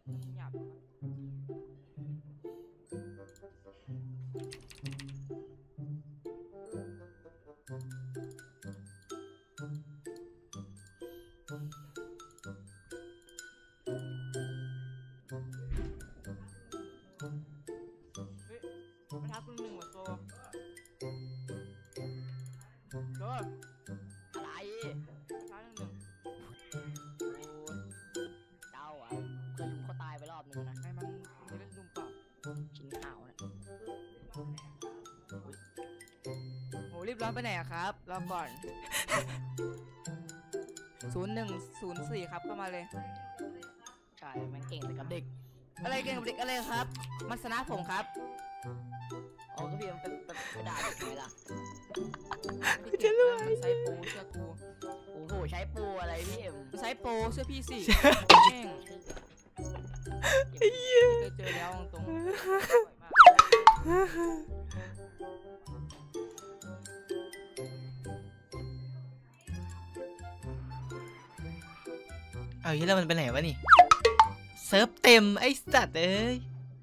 หยาบมันทัก1-1ว่ะโซอะไรมันทัก1-1 เจ้าอ่ะเคยลุมเขาตายไปรอบนึงนะให้มันเล่นลุมเปล่าชิ้นข่าวนะโหรีบร้อนไปไหนอะครับรอก่อน0104ครับเข้ามาเลยใช่มันเก่งแต่กับเด็กอะไรเก่งกับเด็กอะไรครับมันชนะผมครับอ๋อก็พี่มันเป็นด่าเด็กไงล่ะจะรู้ใช้โปรเชื่อกูโอ้โหใช้ปูอะไรพี่เอ็มใช้โปรเชื่อพี่สิแม่งเคยเจอแล้วตรงเอาที่แล้วมันไปไหนวะนี่เซิร์ฟเต็มไอ้สัตว์เอ้ย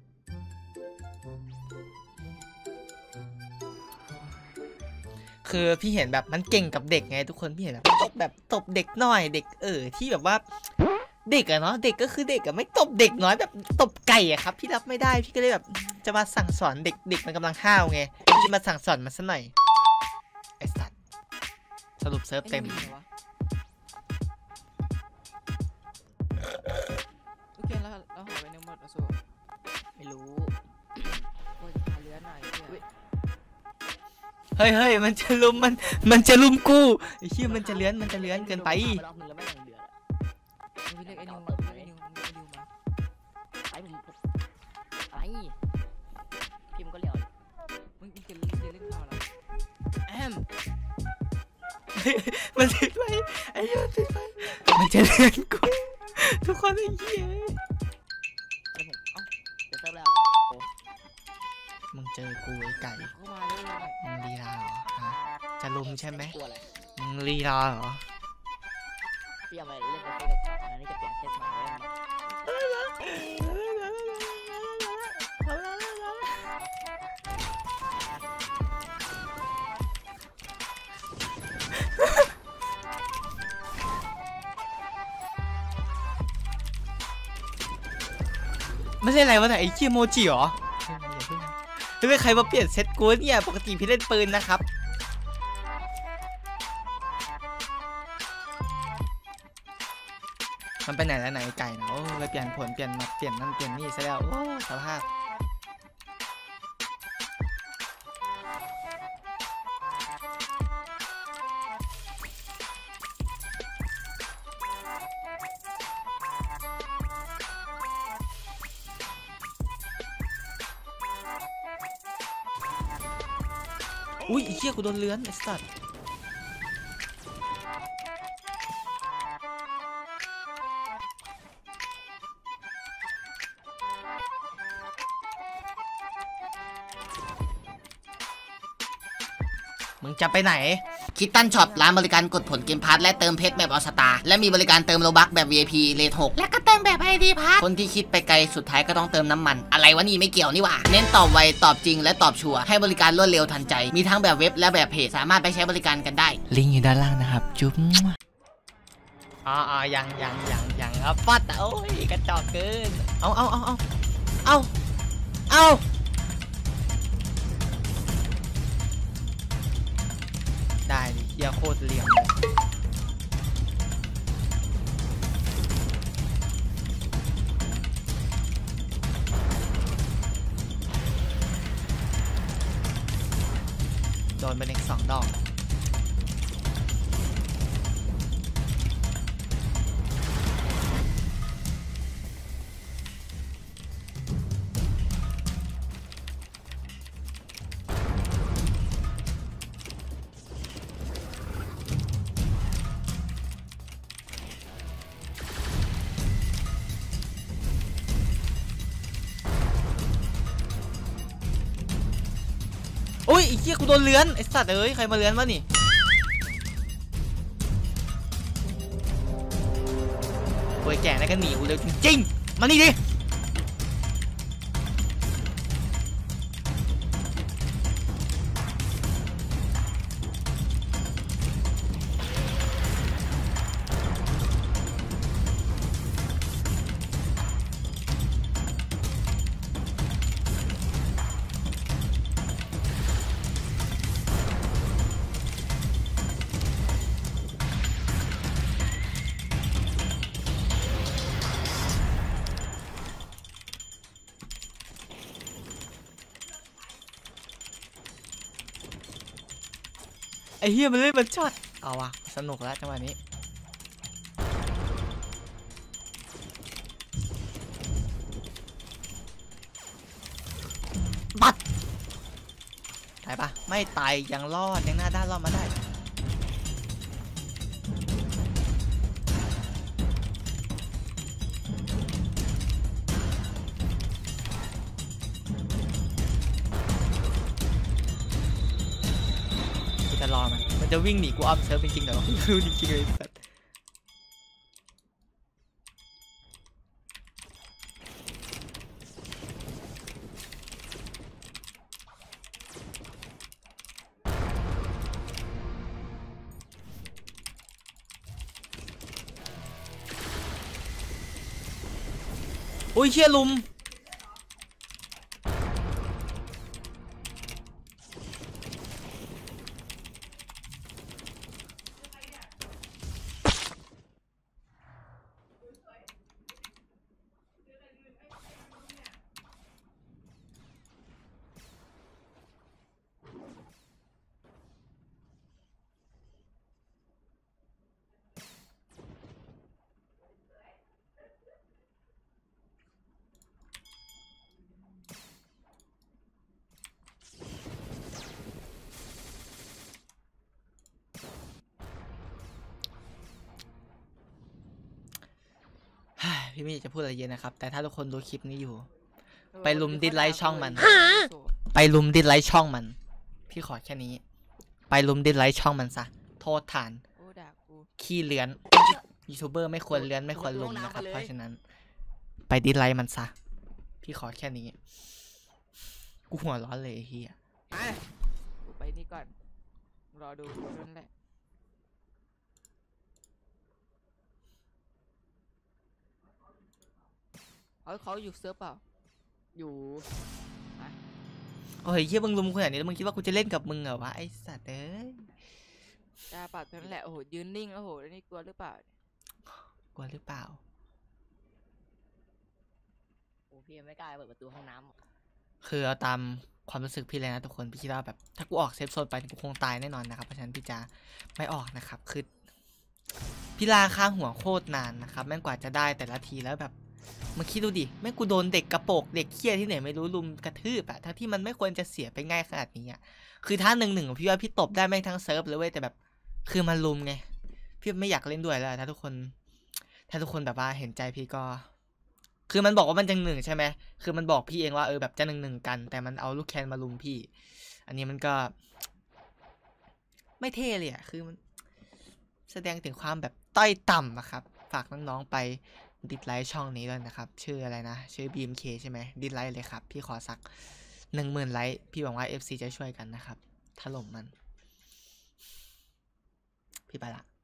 คือพี่เห็นแบบมันเก่งกับเด็กไงทุกคนพี่เห็นแบบตบเด็กหน่อยเด็กที่แบบว่าเด็กอะเนาะเด็กก็คือเด็กอะไม่ตบเด็กน้อยแบบตบไก่อะครับพี่รับไม่ได้พี่ก็เลยแบบจะมาสั่งสอนเด็กมันกำลังห้าวไงพี่จะมาสั่งสอนมันซะหน่อยไอ้สัตว์สรุปเซิร์ฟเต็มโอเคแล้วหายไปในหมดอ่ะโซไม่รู้โอ้ยพาเรือหน่อยเฮ้ยมันจะลุมกูไอ้เหี้ยมันจะเลื้อนเกินไปรอบนึงแล้วไม่ยังเดือดมึงเรียกไอ้นิวมาไอ้นิวมาไอ้ผมอะไรพิมก็เลี้ยวมึงจะเล่นข่าวเหรอมันติดไปไอ้เหี้ยติดไปมันจะเลื้อนกูทุกคนไอ้เหี้ยจะเติมแล้วมึงเจอกูไอ้ไก่มึงลีลาเหรอฮะจะลุมใช่ไหมมึงลีลาเหรอพี่เอาไปเล่นกับพี่กับอันนี้จะเปลี่ยนเซตใหม่ไม่ใช่อะไรวะเนี่ยไอ้เคียโมจิเหรอไม่เป็นใครมาเปลี่ยนเซตกูเนี่ยปกติพี่เล่นปืนนะครับมันไปไหนแล้วไหนไก่นะโอ้ไปเปลี่ยนผลเปลี่ยนมาเปลี่ยนนั่นเปลี่ยนนี่ซะแล้วโอ้สภาพอุ้ยไอ้เหี้ยกูโดนเลื้อนไอ้สัตว์มึงจะไปไหนคิตตันช็อปร้านบริการกดผลเกมพาร์ทและเติมเพชรแบบออสตาและมีบริการเติมโลบัคแบบ VIP เรท 6และก็เติมแบบ ID พาร์ทคนที่คิดไปไกลสุดท้ายก็ต้องเติมน้ำมันอะไรวะนี่ไม่เกี่ยวนี่หว่าเน้นตอบไวตอบจริงและตอบชัวร์ให้บริการรวดเร็วทันใจมีทั้งแบบเว็บและแบบเพจสามารถไปใช้บริการกันได้ลิงก์อยู่ด้านล่างนะครับจุ๊บยังครับปัดโอ้ยกระจอกเกินเอาได้ดิเฮียโคตรเหลี่ยมเลยโดนไปเล็ก2 ดอกโอ้ยไอ้เหี้ยกูโดนเลื้อนไอ้สัตว์เอ้ยใครมาเลื้อนวะนี่โวยแก่แล้วก็หนีกูเร็วจริงๆมานี่ดิอ้เหี้ยมันเล่นมันช็อตเอาวะสนุกแล้วจังหวะนี้บัดตายปะไม่ตายยังรอดยังหน้าด้านรอดมาได้จะรอมันจะวิ่งหนีกูอ้อมเซิร์ฟจริงๆเหรอไม่รู้จริงๆเลยสัตว์โอ้ยเชี่ยลุมพี่ไม่อยากจะพูดอะไรเยอะนะครับแต่ถ้าทุกคนดูคลิปนี้อยู่ ไปลุมดิสไลค์ช่องมัน ไปลุมดิสไลค์ช่องมัน พี่ขอแค่นี้ ไปลุมดิสไลค์ช่องมันซะโทษฐานโอ้ด่ากูขี้เลือนยูทูบเบอร์ไม่ควรเลือนไม่ควรลุมนะครับเพราะฉะนั้น ไปดิสไลค์มันซะพี่ขอแค่นี้กูหัวร้อนเลยไอ้เฮียมากูไปนี่ก่อนรอดูกูนั่นแหละเขาอยู่เซิร์ฟเปล่าอยู่โอ้ยเฮียมึงลุมขนาดนี้แล้วมึงคิดว่ากูจะเล่นกับมึงเหรอวะไอสัตว์เอ้ยจ้าปากนั่นแหละโอ้โหยืนนิ่งโอ้โหแล้วนี่กลัวหรือเปล่ากลัวหรือเปล่าโอ้พี่ไม่กล้าเปิดประตูห้องน้ำคือเอาตามความรู้สึกพี่เลยนะทุกคนพี่คิดว่าแบบถ้ากูออกเซฟโซนไปกูคงตายแน่นอนนะครับเพราะฉะนั้นพี่จะไม่ออกนะครับคือพี่ลาข้างหัวโคตรนานนะครับแม่งกว่าจะได้แต่ละทีแล้วแบบมึงคิดดูดิแม่งกูโดนเด็กกระโปกเด็กเคี้ยที่ไหนไม่รู้ลุมกระทืบอะทั้งที่มันไม่ควรจะเสียไปง่ายขนาดนี้อะคือถ้า1-1พี่ว่าพี่ตบได้แม่งทั้งเซิร์ฟเลยเว้ยแต่แบบคือมันลุมไงพี่ไม่อยากเล่นด้วยแล้วถ้าทุกคนแบบว่าเห็นใจพี่ก็คือมันบอกว่ามันจะ1ใช่ไหมคือมันบอกพี่เองว่าแบบจะ1-1กันแต่มันเอาลูกแคนมาลุมพี่ อันนี้มันก็ไม่เท่เลยอะคือมันแสดงถึงความแบบต้อยต่ำอะครับฝากน้องๆไปดิสไลค์ช่องนี้ด้วยนะครับชื่ออะไรนะชื่อ BMK ใช่ไหมดิสไลค์เลยครับพี่ขอสัก10,000 ไลค์พี่หวังว่า FC จะช่วยกันนะครับถล่มมันพี่ไปละ